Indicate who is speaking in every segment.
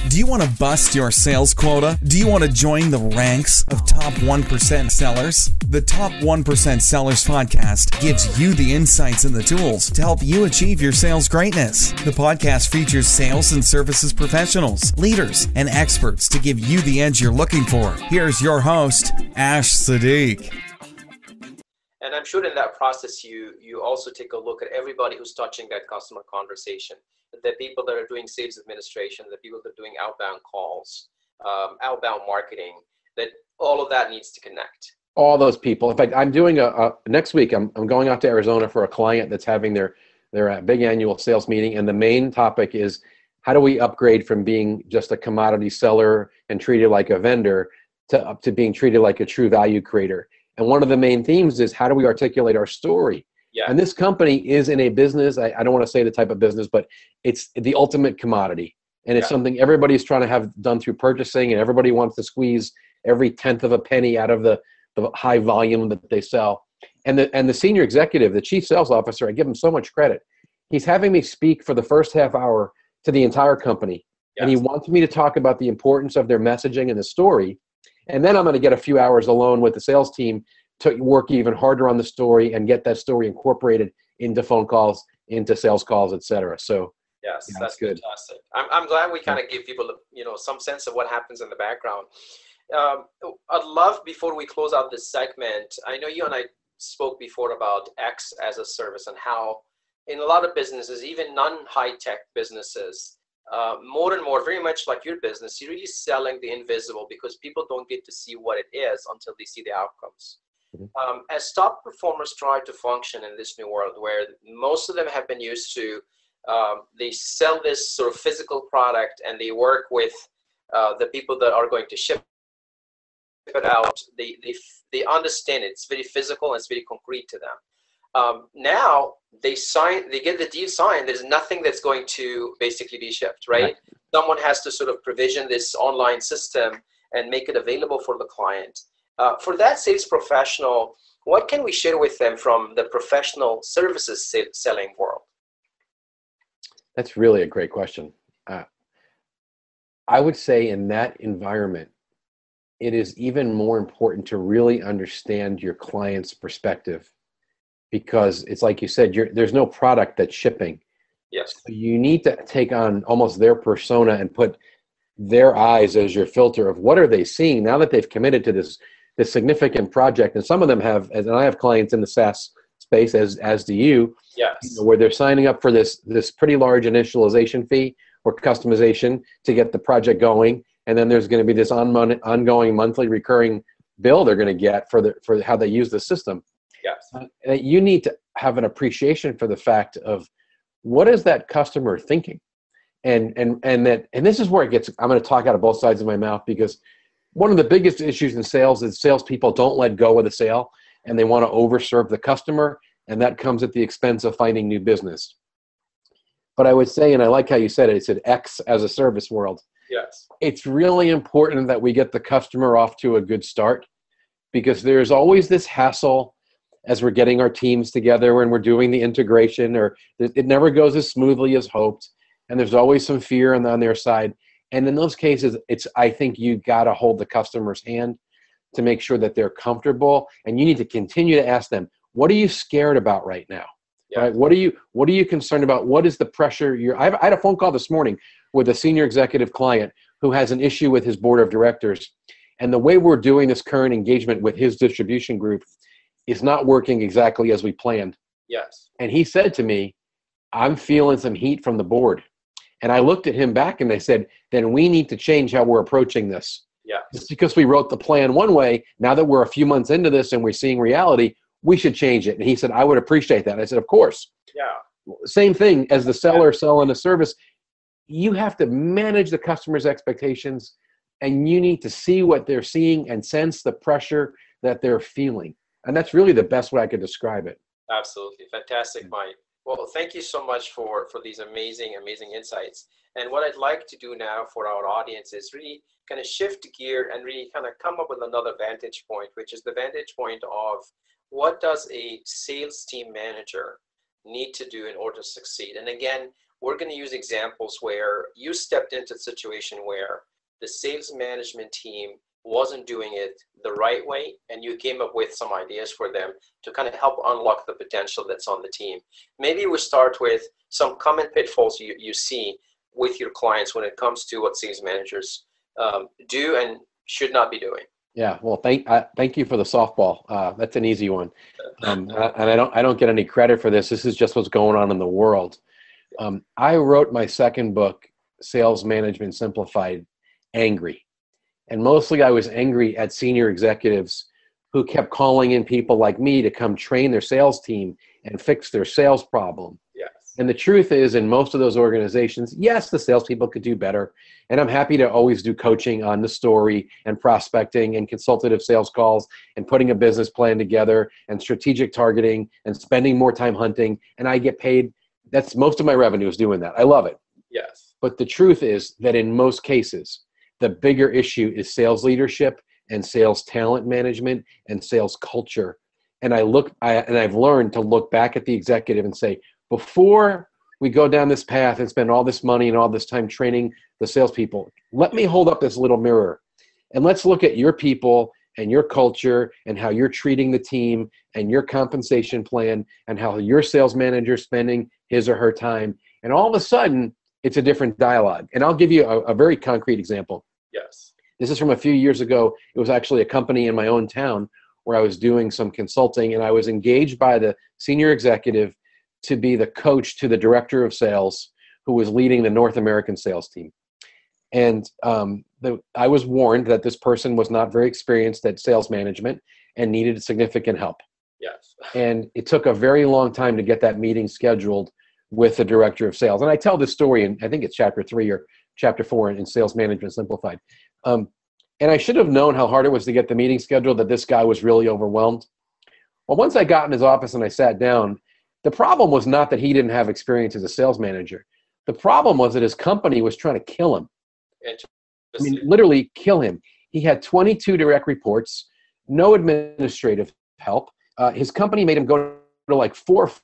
Speaker 1: Do you want to bust your sales quota? Do you want to join the ranks of top 1% sellers? The Top 1% Sellers podcast gives you the insights and the tools to help you achieve your sales greatness. The podcast features sales and services professionals, leaders, and experts to give you the edge you're looking for. Here's your host, Ash Sadiq.
Speaker 2: And I'm sure in that process, you also take a look at everybody who's touching that customer conversation. The people that are doing sales administration, the people that are doing outbound calls, outbound marketing, that all of that needs to connect.
Speaker 3: All those people. In fact, I'm doing next week, I'm going out to Arizona for a client that's having their big annual sales meeting. And the main topic is, how do we upgrade from being just a commodity seller and treated like a vendor to being treated like a true value creator? And one of the main themes is, how do we articulate our story? Yeah. And this company is in a business, I don't want to say the type of business, but it's the ultimate commodity. And it's something everybody's trying to have done through purchasing, and everybody wants to squeeze every tenth of a penny out of the high volume that they sell. And the senior executive, the chief sales officer, I give him so much credit. He's having me speak for the first half hour to the entire company. Yes. And he wants me to talk about the importance of their messaging and the story. And then I'm going to get a few hours alone with the sales team to work even harder on the story and get that story incorporated into phone calls, into sales calls, et cetera. So
Speaker 2: yes, that's good. Fantastic. I'm glad we kind of give people, some sense of what happens in the background. I'd love, before we close out this segment, I know you and I spoke before about X as a service and how in a lot of businesses, even non-high-tech businesses, more and more, very much like your business, you're really selling the invisible because people don't get to see what it is until they see the outcomes. As top performers try to function in this new world where most of them have been used to, they sell this sort of physical product and they work with the people that are going to ship it out. They understand it. It's very physical and it's very concrete to them. Now they get the deal signed. There's nothing that's going to basically be shipped, right? Someone has to sort of provision this online system and make it available for the client. For that sales professional, what can we share with them from the professional services selling world?
Speaker 3: That's really a great question. I would say in that environment, it is even more important to really understand your client's perspective, because it's like you said, there's no product that's shipping.
Speaker 2: Yes.
Speaker 3: So you need to take on almost their persona and put their eyes as your filter of what are they seeing now that they've committed to this significant project. And some of them have, and I have clients in the SaaS space, as do you,
Speaker 2: yes,
Speaker 3: where they're signing up for this pretty large initialization fee or customization to get the project going. And then there's going to be this ongoing monthly recurring bill they're going to get for how they use the system.
Speaker 2: Yes.
Speaker 3: You need to have an appreciation for the fact of what is that customer thinking? And this is where it gets, I'm going to talk out of both sides of my mouth, because one of the biggest issues in sales is salespeople don't let go of the sale and they want to overserve the customer, and that comes at the expense of finding new business. But I would say, and I like how you said it said X as a service world.
Speaker 2: Yes.
Speaker 3: It's really important that we get the customer off to a good start, because there's always this hassle as we're getting our teams together when we're doing the integration, or it never goes as smoothly as hoped. And there's always some fear on their side. And in those cases, I think you got to hold the customer's hand to make sure that they're comfortable. And you need to continue to ask them, what are you scared about right now? Yeah. Right? What are you concerned about? What is the pressure? I had a phone call this morning with a senior executive client who has an issue with his board of directors. And the way we're doing this current engagement with his distribution group is not working exactly as we planned.
Speaker 2: Yes.
Speaker 3: And he said to me, I'm feeling some heat from the board. And I looked at him back and I said, then we need to change how we're approaching this.
Speaker 2: Yeah.
Speaker 3: Just because we wrote the plan one way, now that we're a few months into this and we're seeing reality, we should change it. And he said, I would appreciate that. I said, of course.
Speaker 2: Yeah.
Speaker 3: Same thing as the seller selling a service. You have to manage the customer's expectations, and you need to see what they're seeing and sense the pressure that they're feeling. And that's really the best way I could describe it.
Speaker 2: Absolutely. Fantastic, Mike. Well, thank you so much for these amazing insights. And what I'd like to do now for our audience is really kind of shift gear and really kind of come up with another vantage point, which is the vantage point of what does a sales team manager need to do in order to succeed? And again, we're going to use examples where you stepped into a situation where the sales management team wasn't doing it the right way, and you came up with some ideas for them to kind of help unlock the potential that's on the team. Maybe we start with some common pitfalls you see with your clients when it comes to what sales managers do and should not be doing.
Speaker 3: Yeah, well, thank you for the softball. That's an easy one, and I don't get any credit for this. This is just what's going on in the world. I wrote my second book, Sales Management Simplified, angry, and mostly I was angry at senior executives who kept calling in people like me to come train their sales team and fix their sales problem.
Speaker 2: Yes.
Speaker 3: And the truth is, in most of those organizations, yes, the salespeople could do better. And I'm happy to always do coaching on the story and prospecting and consultative sales calls and putting a business plan together and strategic targeting and spending more time hunting. And I get paid. That's most of my revenue is doing that. I love it.
Speaker 2: Yes.
Speaker 3: But the truth is that in most cases, the bigger issue is sales leadership and sales talent management and sales culture. And I've learned to look back at the executive and say, before we go down this path and spend all this money and all this time training the salespeople, let me hold up this little mirror and let's look at your people and your culture and how you're treating the team and your compensation plan and how your sales manager is spending his or her time. And all of a sudden, it's a different dialogue. And I'll give you a very concrete example.
Speaker 2: Yes.
Speaker 3: This is from a few years ago. It was actually a company in my own town where I was doing some consulting, and I was engaged by the senior executive to be the coach to the director of sales who was leading the North American sales team. And I was warned that this person was not very experienced at sales management and needed significant help.
Speaker 2: Yes.
Speaker 3: And it took a very long time to get that meeting scheduled with the director of sales. And I tell this story in, I think it's chapter 3 or chapter 4 in Sales Management Simplified. And I should have known how hard it was to get the meeting scheduled, that this guy was really overwhelmed. Well, once I got in his office and I sat down, the problem was not that he didn't have experience as a sales manager. The problem was that his company was trying to kill him. I mean, literally kill him. He had 22 direct reports, no administrative help. His company made him go to like 4 or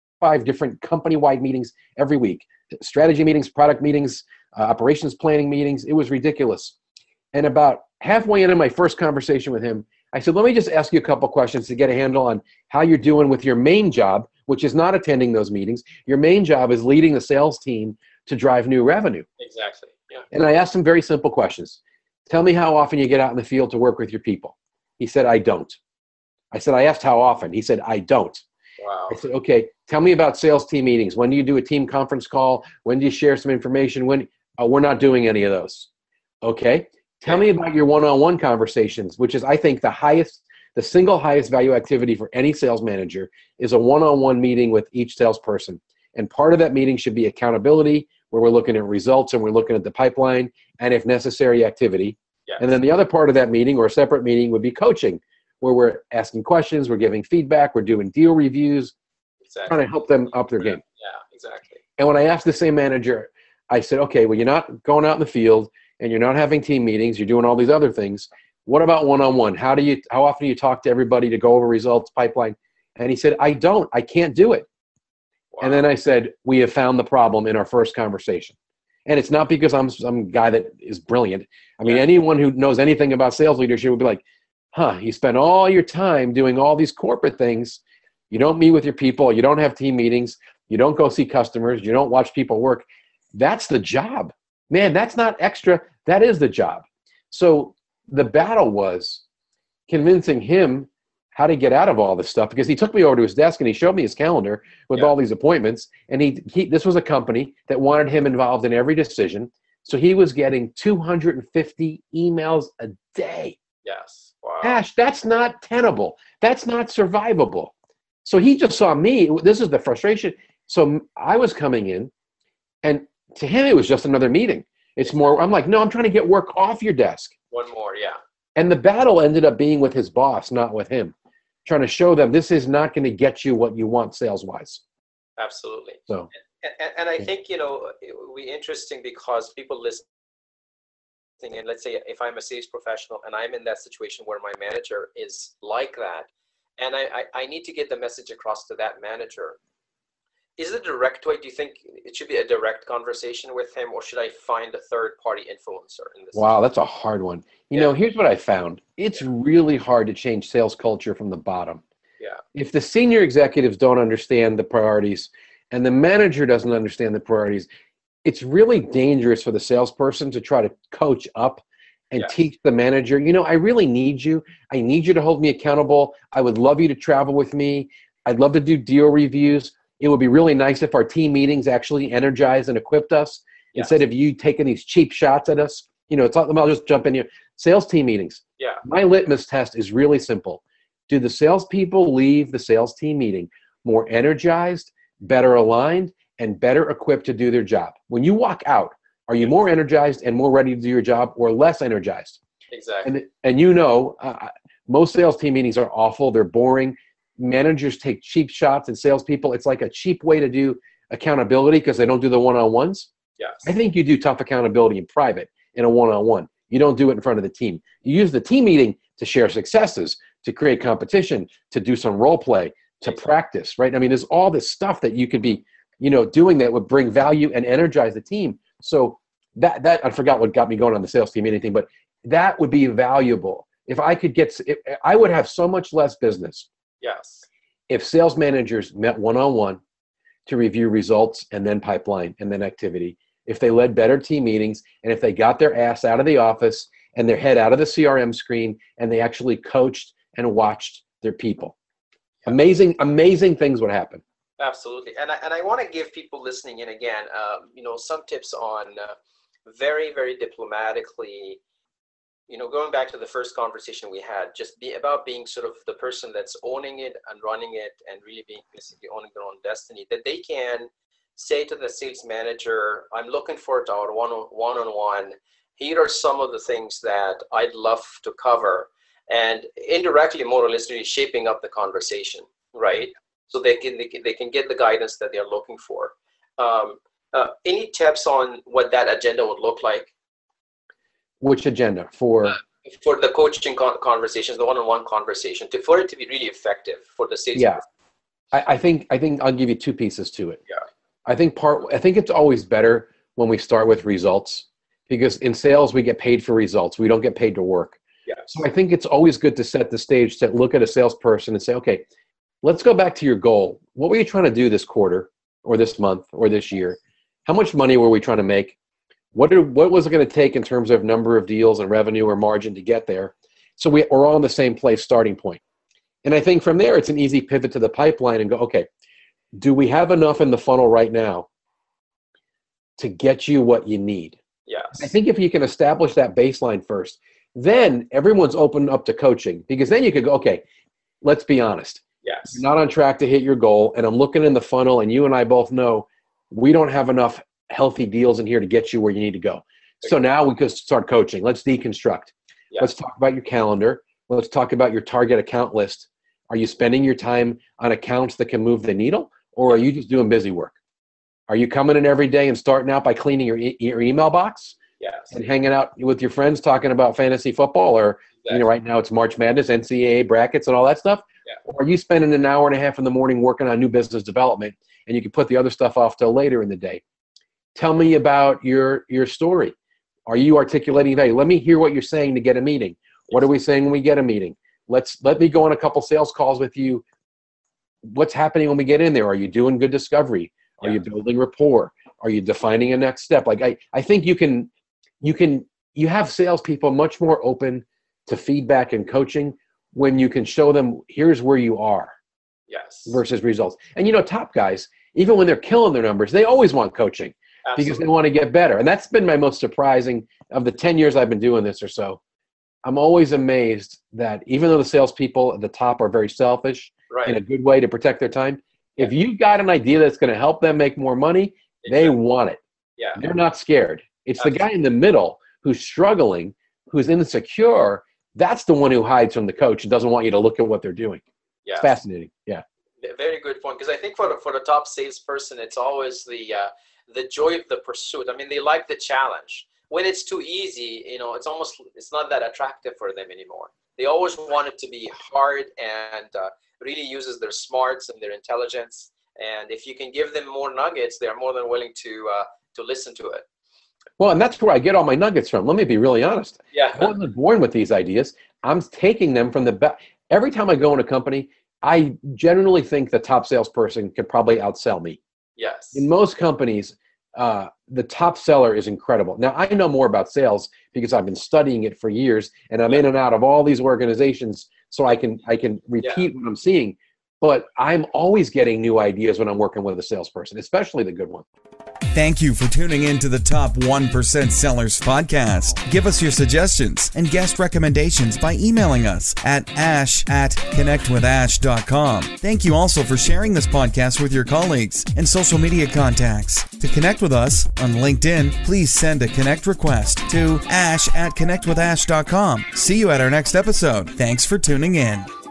Speaker 3: 5 different company-wide meetings every week. Strategy meetings, product meetings, operations planning meetings. It was ridiculous. And about halfway into my first conversation with him, I said, let me just ask you a couple questions to get a handle on how you're doing with your main job, which is not attending those meetings. Your main job is leading the sales team to drive new revenue.
Speaker 2: Exactly. Yeah.
Speaker 3: And I asked him very simple questions. Tell me how often you get out in the field to work with your people. He said, I don't. I said, I asked how often. He said, I don't.
Speaker 2: Wow.
Speaker 3: I said, okay, tell me about sales team meetings. When do you do a team conference call? When do you share some information? We're not doing any of those. Okay. Tell me about your one-on-one conversations, which is, I think, the single highest value activity for any sales manager is a one-on-one meeting with each salesperson. And part of that meeting should be accountability, where we're looking at results and we're looking at the pipeline and, if necessary, activity.
Speaker 2: Yes.
Speaker 3: And then the other part of that meeting, or a separate meeting, would be coaching, where we're asking questions, we're giving feedback, we're doing deal reviews, trying to help them up their game.
Speaker 2: Yeah, exactly.
Speaker 3: And when I asked the same manager, I said, okay, well, you're not going out in the field and you're not having team meetings, you're doing all these other things. What about one-on-one? How often do you talk to everybody to go over results, pipeline? And he said, I can't do it. Wow. And then I said, we have found the problem in our first conversation. And it's not because I'm some guy that is brilliant. I mean, anyone who knows anything about sales leadership would be like, you spend all your time doing all these corporate things. You don't meet with your people. You don't have team meetings. You don't go see customers. You don't watch people work. That's the job. Man, that's not extra. That is the job. So the battle was convincing him how to get out of all this stuff, because he took me over to his desk and he showed me his calendar with all these appointments. And this was a company that wanted him involved in every decision. So he was getting 250 emails a day.
Speaker 2: Yes. Wow.
Speaker 3: Ash, that's not tenable. That's not survivable. So he just saw me. This is the frustration. So I was coming in, and to him, it was just another meeting. It's more, I'm like, no, I'm trying to get work off your desk.
Speaker 2: One more, yeah.
Speaker 3: And the battle ended up being with his boss, not with him. Trying to show them this is not going to get you what you want sales-wise.
Speaker 2: Absolutely.
Speaker 3: So,
Speaker 2: and I think, it would be interesting because people listening, and let's say if I'm a sales professional and I'm in that situation where my manager is like that, and I need to get the message across to that manager Is it a direct way? Do you think it should be a direct conversation with him, or should I find a third-party influencer in this?
Speaker 3: Wow, that's a hard one. You know, here's what I found. It's really hard to change sales culture from the bottom.
Speaker 2: Yeah.
Speaker 3: If the senior executives don't understand the priorities and the manager doesn't understand the priorities, it's really dangerous for the salesperson to try to coach up and teach the manager, you know, I really need you. I need you to hold me accountable. I would love you to travel with me. I'd love to do deal reviews. It would be really nice if our team meetings actually energized and equipped us instead of you taking these cheap shots at us. You know, I'll just jump in here. Sales team meetings.
Speaker 2: Yeah.
Speaker 3: My litmus test is really simple. Do the salespeople leave the sales team meeting more energized, better aligned, and better equipped to do their job? When you walk out, are you more energized and more ready to do your job, or less energized?
Speaker 2: Exactly.
Speaker 3: And you know, most sales team meetings are awful. They're boring. Managers take cheap shots at salespeople. It's like a cheap way to do accountability because they don't do the one-on-ones.
Speaker 2: Yes.
Speaker 3: I think you do tough accountability in private in a one-on-one. You don't do it in front of the team. You use the team meeting to share successes, to create competition, to do some role play, to practice, right? I mean, there's all this stuff that you could be, you know, doing that would bring value and energize the team. So that I forgot what got me going on the sales team meeting, but that would be valuable. If I could I would have so much less business.
Speaker 2: Yes.
Speaker 3: If sales managers met one-on-one to review results and then pipeline and then activity, if they led better team meetings, and if they got their ass out of the office and their head out of the CRM screen and they actually coached and watched their people, amazing things would happen.
Speaker 2: Absolutely. And I want to give people listening in again, you know, some tips on very, very diplomatically, you know, going back to the first conversation we had, just be about being sort of the person that's owning it and running it and really being basically owning their own destiny, that they can say to the sales manager, I'm looking forward to our one-on-one. Here are some of the things that I'd love to cover, and indirectly, more or less, really shaping up the conversation, right? So they can get the guidance that they're looking for. Any tips on what that agenda would look like?
Speaker 3: Which agenda? For
Speaker 2: the coaching conversations, the one-on-one conversation, for it to be really effective for the sales.
Speaker 3: Yeah, I think I'll give you two pieces to it.
Speaker 2: Yeah.
Speaker 3: I think it's always better when we start with results, because in sales we get paid for results. We don't get paid to work.
Speaker 2: Yeah.
Speaker 3: So I think it's always good to set the stage, to look at a salesperson and say, okay, let's go back to your goal. What were you trying to do this quarter or this month or this year? How much money were we trying to make? What was it going to take in terms of number of deals and revenue or margin to get there? So we're all in the same place, starting point. And I think from there, it's an easy pivot to the pipeline and go, okay, do we have enough in the funnel right now to get you what you need?
Speaker 2: Yes.
Speaker 3: I think if you can establish that baseline first, then everyone's open up to coaching, because then you could go, okay, let's be honest.
Speaker 2: Yes.
Speaker 3: You're not on track to hit your goal, and I'm looking in the funnel, and you and I both know we don't have enough healthy deals in here to get you where you need to go. So now we could start coaching. Let's deconstruct.
Speaker 2: Yeah.
Speaker 3: Let's talk about your calendar. Let's talk about your target account list. Are you spending your time on accounts that can move the needle, or are you just doing busy work? Are you coming in every day and starting out by cleaning your email box?
Speaker 2: Yes.
Speaker 3: And hanging out with your friends talking about fantasy football, or you know, right now it's March Madness, NCAA brackets and all that stuff?
Speaker 2: Yeah.
Speaker 3: Or are you spending an hour and a half in the morning working on new business development, and you can put the other stuff off till later in the day? Tell me about your story. Are you articulating value? Let me hear what you're saying to get a meeting. What are we saying when we get a meeting? Let me go on a couple sales calls with you. What's happening when we get in there? Are you doing good discovery? Are you building rapport? Are you defining a next step? Like I think you have salespeople much more open to feedback and coaching when you can show them, here's where you are.
Speaker 2: Yes.
Speaker 3: Versus results. And you know, top guys, even when they're killing their numbers, they always want coaching. Absolutely. Because they want to get better. And that's been my most surprising of the 10 years I've been doing this or so. I'm always amazed that even though the salespeople at the top are very selfish in a good way to protect their time, if you've got an idea that's going to help them make more money, they want it.
Speaker 2: Yeah.
Speaker 3: They're not scared. It's the guy in the middle who's struggling, who's insecure. That's the one who hides from the coach and doesn't want you to look at what they're doing.
Speaker 2: Yeah.
Speaker 3: It's fascinating. Yeah.
Speaker 2: Very good point. Because I think for the top salesperson, it's always the joy of the pursuit. I mean, they like the challenge. When it's too easy, you know, it's not that attractive for them anymore. They always want it to be hard and really uses their smarts and their intelligence And if you can give them more nuggets, they're more than willing to listen to it.
Speaker 3: Well, and that's where I get all my nuggets from. Let me be really honest.
Speaker 2: Yeah.
Speaker 3: I wasn't born with these ideas. I'm taking them from the best. Every time I go in a company, I generally think the top salesperson could probably outsell me.
Speaker 2: Yes.
Speaker 3: In most companies, the top seller is incredible. Now, I know more about sales because I've been studying it for years, and I'm in and out of all these organizations, so I can repeat what I'm seeing. But I'm always getting new ideas when I'm working with a salesperson, especially the good one.
Speaker 1: Thank you for tuning in to the Top 1% Sellers podcast. Give us your suggestions and guest recommendations by emailing us at ash@connectwithash.com. Thank you also for sharing this podcast with your colleagues and social media contacts. To connect with us on LinkedIn, please send a connect request to ash@connectwithash.com. See you at our next episode. Thanks for tuning in.